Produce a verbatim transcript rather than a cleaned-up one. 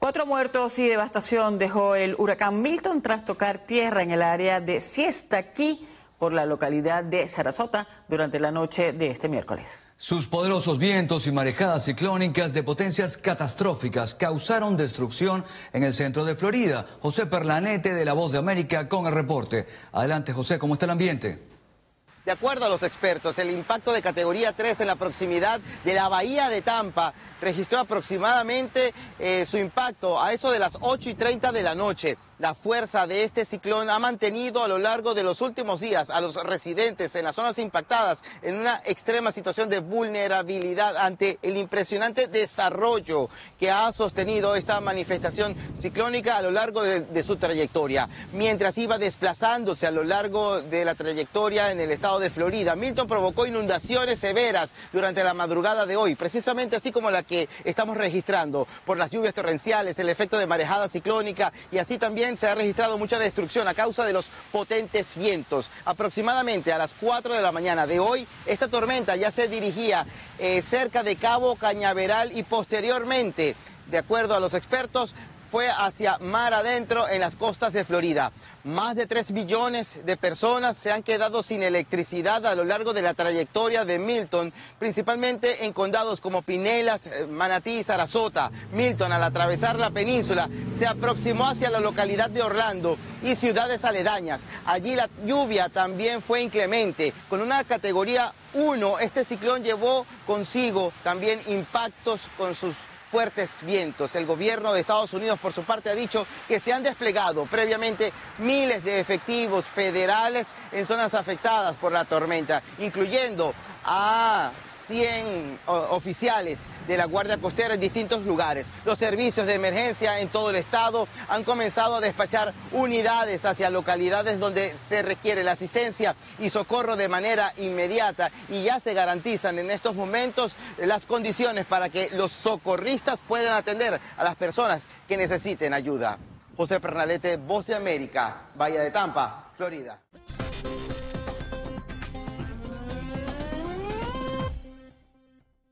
Cuatro muertos y devastación dejó el huracán Milton tras tocar tierra en el área de Siestaquí, por la localidad de Sarasota, durante la noche de este miércoles. Sus poderosos vientos y marejadas ciclónicas de potencias catastróficas causaron destrucción en el centro de Florida. José Perlanete, de La Voz de América, con el reporte. Adelante, José, ¿cómo está el ambiente? De acuerdo a los expertos, el impacto de categoría tres en la proximidad de la bahía de Tampa registró aproximadamente eh, su impacto a eso de las ocho y treinta de la noche. La fuerza de este ciclón ha mantenido a lo largo de los últimos días a los residentes en las zonas impactadas en una extrema situación de vulnerabilidad ante el impresionante desarrollo que ha sostenido esta manifestación ciclónica a lo largo de, de su trayectoria. Mientras iba desplazándose a lo largo de la trayectoria en el estado de Florida, Milton provocó inundaciones severas durante la madrugada de hoy, precisamente así como la que estamos registrando por las lluvias torrenciales, el efecto de marejada ciclónica, y así también se ha registrado mucha destrucción a causa de los potentes vientos. Aproximadamente a las cuatro de la mañana de hoy, esta tormenta ya se dirigía eh, cerca de Cabo Cañaveral y posteriormente, de acuerdo a los expertos, fue hacia mar adentro en las costas de Florida. Más de tres millones de personas se han quedado sin electricidad a lo largo de la trayectoria de Milton, principalmente en condados como Pinellas, Manatí y Sarasota. Milton, al atravesar la península, se aproximó hacia la localidad de Orlando y ciudades aledañas. Allí la lluvia también fue inclemente. Con una categoría uno, este ciclón llevó consigo también impactos con sus fuertes vientos. El gobierno de Estados Unidos, por su parte, ha dicho que se han desplegado previamente miles de efectivos federales en zonas afectadas por la tormenta, incluyendo a cien oficiales de la Guardia Costera en distintos lugares. Los servicios de emergencia en todo el estado han comenzado a despachar unidades hacia localidades donde se requiere la asistencia y socorro de manera inmediata, y ya se garantizan en estos momentos las condiciones para que los socorristas puedan atender a las personas que necesiten ayuda. José Perlanete, Voz de América, Bahía de Tampa, Florida.